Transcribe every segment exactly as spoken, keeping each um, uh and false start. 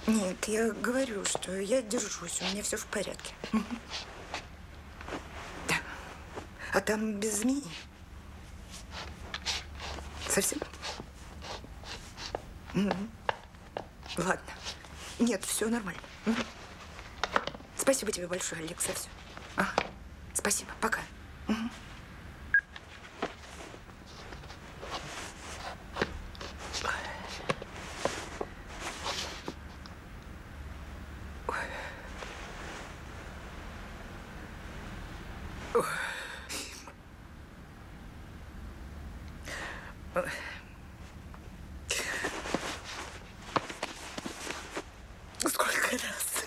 Нет, я говорю, что я держусь, у меня все в порядке. Да. А там без змеи? Совсем? Ладно. Нет, все нормально. Спасибо тебе большое, Олег, за все. Ага. Спасибо. Пока. Угу. Сколько раз?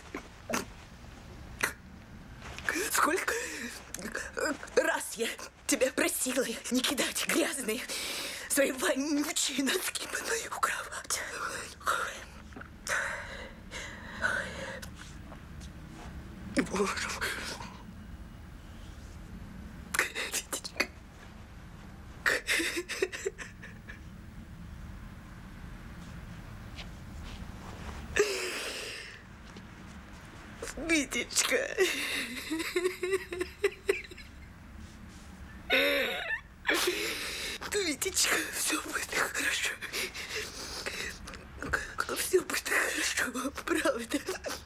Сколько раз я тебя просила не кидать грязные свои вонючие носки под мою кровать. Боже мой. Витечка. Витечка, все будет хорошо. Все будет хорошо, правда.